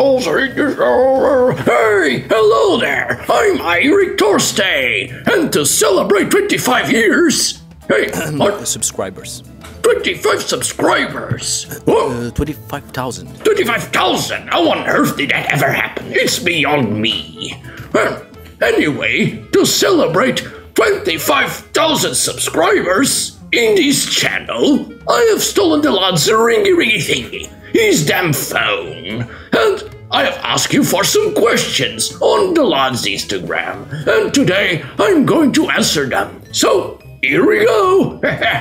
Hey, hello there. I'm Eric Thorstein, and to celebrate 25 years... Hey, what? Subscribers. 25 subscribers. 25,000. 25,000? How on earth did that ever happen? It's beyond me. Well, anyway, to celebrate 25,000 subscribers in this channel, I have stolen the lad's ringy thingy, his damn phone, and I have asked you for some questions on the lad's Instagram, and today I'm going to answer them. So, here we go.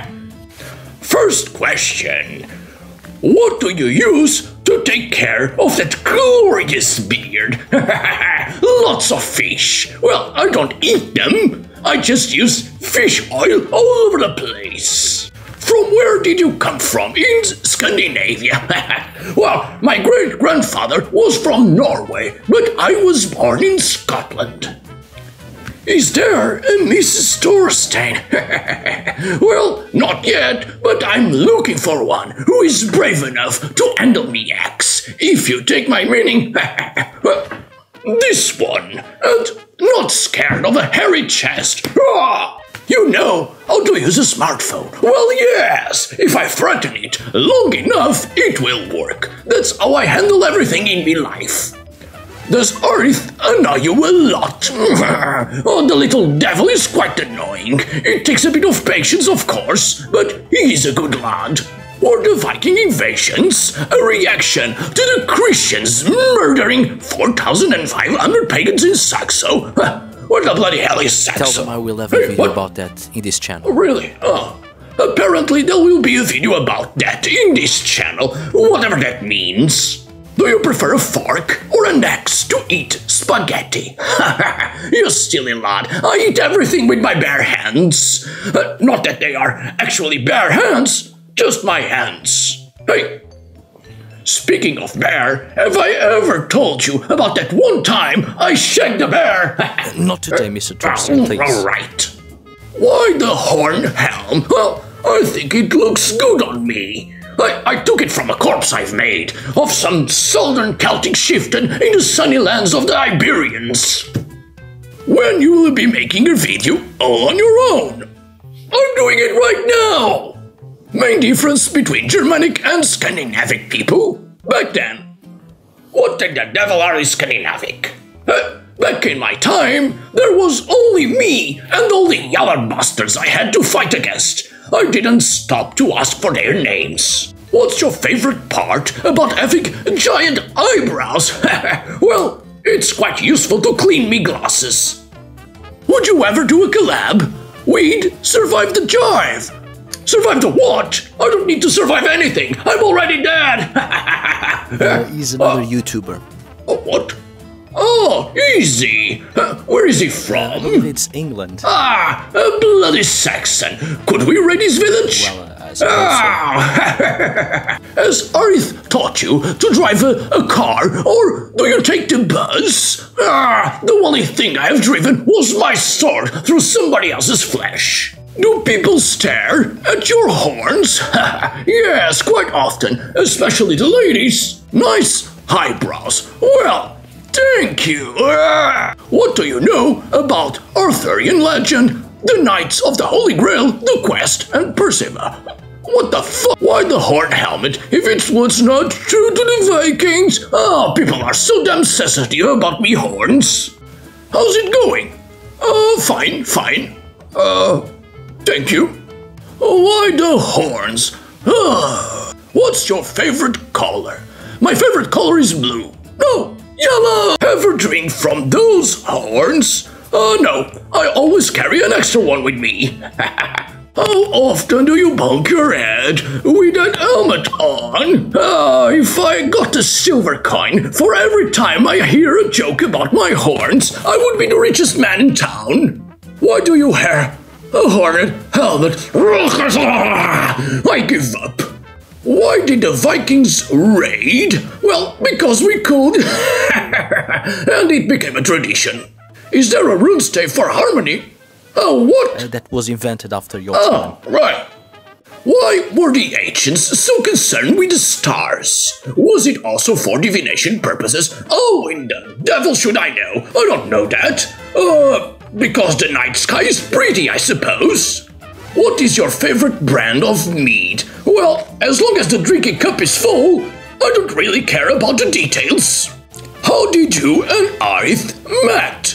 First question. What do you use to take care of that glorious beard? Lots of fish. Well, I don't eat them. I just use fish oil all over the place. From where did you come from in Scandinavia? Well, my great-grandfather was from Norway, but I was born in Scotland. Is there a Mrs. Thorstein? Well, not yet, but I'm looking for one who is brave enough to handle me axe, if you take my meaning. This one, and not scared of a hairy chest. You know how to use a smartphone. Well, yes, if I threaten it long enough, it will work. That's how I handle everything in my life. Does Earth annoy you a lot? Oh, the little devil is quite annoying. It takes a bit of patience, of course, but he's a good lad. Or the Viking invasions, a reaction to the Christians murdering 4,500 pagans in Saxo. What the bloody hell is Saxo? Tell them I will have a video about that in this channel. Really? Oh. Apparently there will be a video about that in this channel, whatever that means. Do you prefer a fork or an axe to eat spaghetti? You silly lad, I eat everything with my bare hands. Not that they are actually bare hands, just my hands. Hey, speaking of bear, have I ever told you about that one time I shagged a bear? Not today, Mr. Thorstein, please. All right. Why the horn helm? Well, I think it looks good on me. I took it from a corpse I've made of some southern Celtic chieftain in the sunny lands of the Iberians. When you will be making a video all on your own. I'm doing it right now. Main difference between Germanic and Scandinavic people back then. What the devil are Scandinavic? Back in my time, there was only me and all the yaller bastards I had to fight against. I didn't stop to ask for their names. What's your favorite part about having giant eyebrows? Well, it's quite useful to clean me glasses. Would you ever do a collab? We'd survive the jive. Survive the what? I don't need to survive anything. I'm already dead. He's another YouTuber. What? Oh, easy. Where is he from? It's England. Ah, a bloody Saxon. Could we raid his village? Well, I suppose so. Has Arith taught you to drive a car, or do you take the bus? The only thing I have driven was my sword through somebody else's flesh. Do people stare at your horns? Yes, quite often, especially the ladies. Nice eyebrows. Well, thank you. What do you know about Arthurian legend, the Knights of the Holy Grail, the Quest, and Percival? What the fuck? Why the horn helmet if it was not true to the Vikings? Oh, people are so damn sensitive about me horns. How's it going? Fine. Thank you. Why the horns? What's your favorite color? My favorite color is blue. No, yellow. Ever drink from those horns? No, I always carry an extra one with me. How often do you bonk your head with that helmet on? If I got a silver coin for every time I hear a joke about my horns, I would be the richest man in town. Why do you wear a hornet helmet? I give up. Why did the Vikings raid? Well, because we could. And it became a tradition. Is there a runestay for harmony? Oh, what? That was invented after your time. Oh, right. Why were the ancients so concerned with the stars? Was it also for divination purposes? Oh, in the devil should I know? I don't know that. Because the night sky is pretty, I suppose. What is your favorite brand of mead? Well, as long as the drinking cup is full, I don't really care about the details. How did you and Arith met?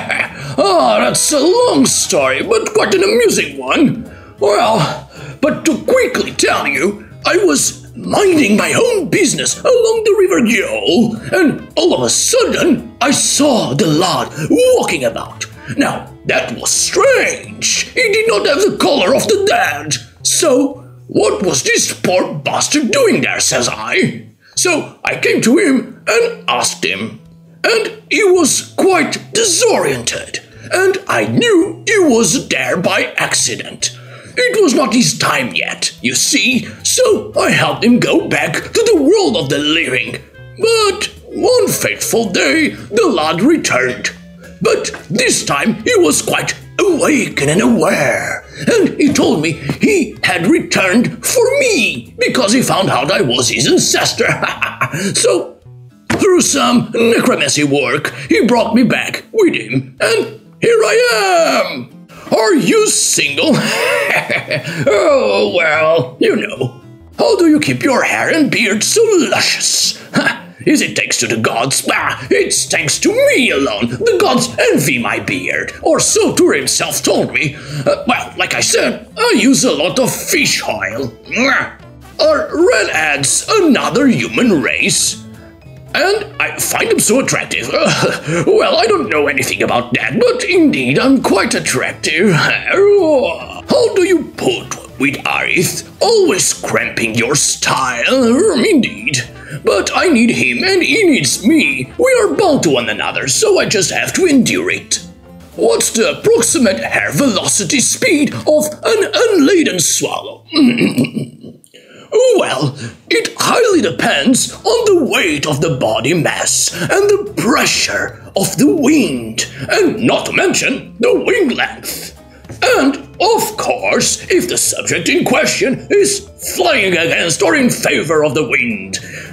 That's a long story, but quite an amusing one. Well, but to quickly tell you, I was minding my own business along the River Yol, and all of a sudden, I saw the lad walking about. Now, that was strange. He did not have the color of the dead. So, what was this poor bastard doing there, says I? So, I came to him and asked him. And he was quite disoriented. And I knew he was there by accident. It was not his time yet, you see, so I helped him go back to the world of the living. But one fateful day, the lad returned. But this time he was quite awakened and aware, and he told me he had returned for me because he found out I was his ancestor. So, through some necromancy work, he brought me back with him, and here I am. Are you single? Oh, well, you know. How do you keep your hair and beard so luscious? Is it thanks to the gods? It's thanks to me alone. The gods envy my beard, or so Tur himself told me. Well, like I said, I use a lot of fish oil. Are redheads another human race? And I find them so attractive. Well, I don't know anything about that, but indeed I'm quite attractive. How do you put with Arith? Always cramping your style, indeed. But I need him and he needs me. We are bound to one another, so I just have to endure it. What's the approximate hair velocity speed of an unladen swallow? Well, it highly depends on the weight of the body mass and the pressure of the wind, and not to mention the wing length. And, of course, if the subject in question is flying against or in favor of the wind.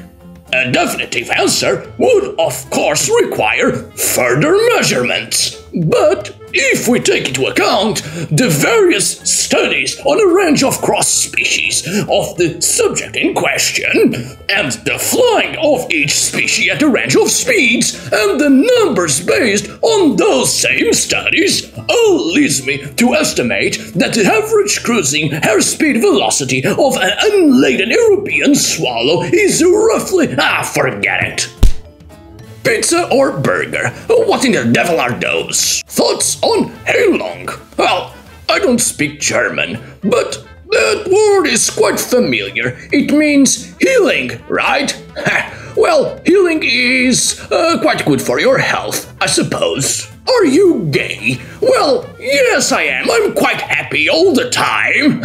A definitive answer would, of course, require further measurements. But if we take into account the various studies on a range of cross-species of the subject in question, and the flying of each species at a range of speeds, and the numbers based on those same studies, all leads me to estimate that the average cruising airspeed velocity of an unladen European swallow is roughly... forget it. Pizza or burger? What in the devil are those? Thoughts on Heilung? Well, I don't speak German, but that word is quite familiar. It means healing, right? Well, healing is quite good for your health, I suppose. Are you gay? Well, yes I am. I'm quite happy all the time.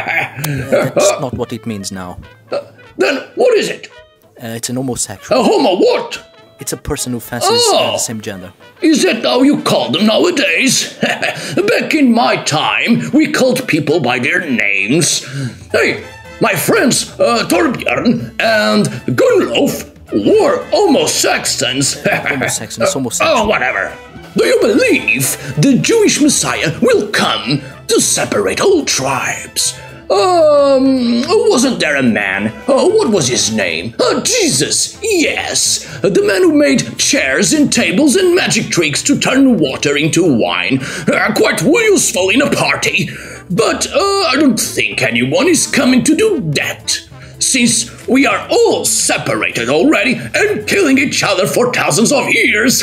That's not what it means now. Then what is it? It's an homosexual. A homo what? It's a person who fancies the same gender. Is that how you call them nowadays? Back in my time, we called people by their names. Hey, my friends Torbjörn and Gunnlof were homosexuals. Homosexuals. Oh, whatever. Do you believe the Jewish Messiah will come to separate all tribes? Wasn't there a man? What was his name? Jesus, yes. The man who made chairs and tables and magic tricks to turn water into wine. Quite useful in a party. But I don't think anyone is coming to do that. Since we are all separated already and killing each other for thousands of years.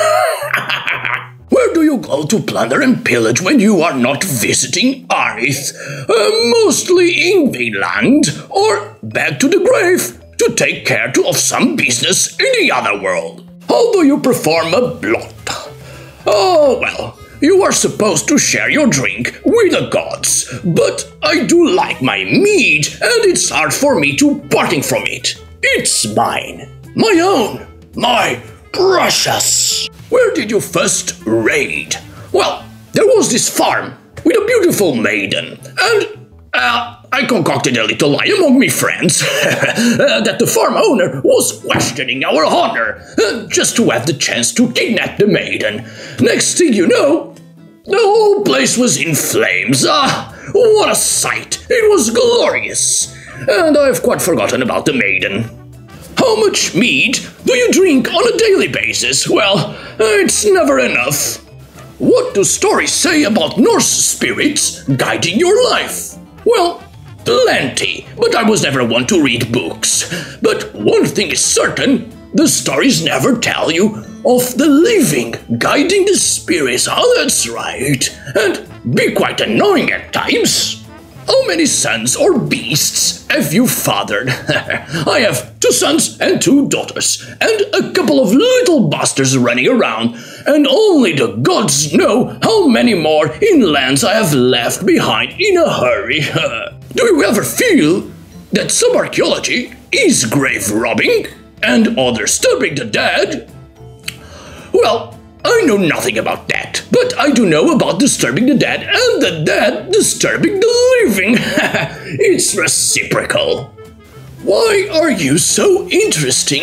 Where do you go to plunder and pillage when you are not visiting Arith? Mostly in Vinland, or back to the grave to take care of some business in the other world. How do you perform a blot? Oh, well, you are supposed to share your drink with the gods, but I do like my mead, and it's hard for me to parting from it. It's mine, my own, my precious. Where did you first raid? Well, there was this farm with a beautiful maiden, and I concocted a little lie among me friends that the farm owner was questioning our honor just to have the chance to kidnap the maiden. Next thing you know, the whole place was in flames. What a sight! It was glorious. And I've quite forgotten about the maiden. How much mead do you drink on a daily basis? Well, it's never enough. What do stories say about Norse spirits guiding your life? Well, plenty, but I was never one to read books. But one thing is certain, the stories never tell you of the living guiding the spirits. Oh, that's right. And be quite annoying at times. How many sons or beasts have you fathered? I have 2 sons and 2 daughters, and a couple of little bastards running around, and only the gods know how many more in lands I have left behind in a hurry. Do you ever feel that some archaeology is grave robbing and other disturbing the dead? Well, I know nothing about that, but I do know about disturbing the dead and the dead disturbing the living. It's reciprocal. Why are you so interesting?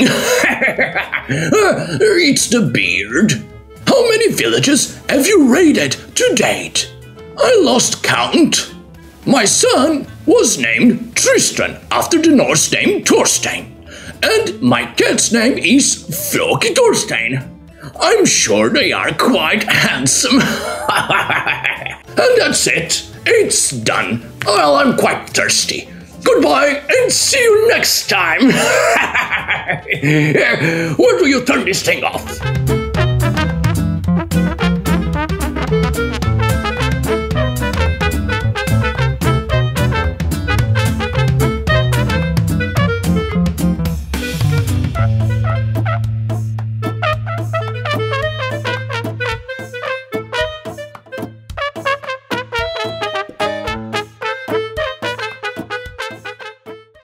It's the beard. How many villages have you raided to date? I lost count. My son was named Thorstein after the Norse name Thorstein, and my cat's name is Floki Thorstein. I'm sure they are quite handsome. And that's it. It's done. Well, I'm quite thirsty. Goodbye and see you next time. Where do you turn this thing off?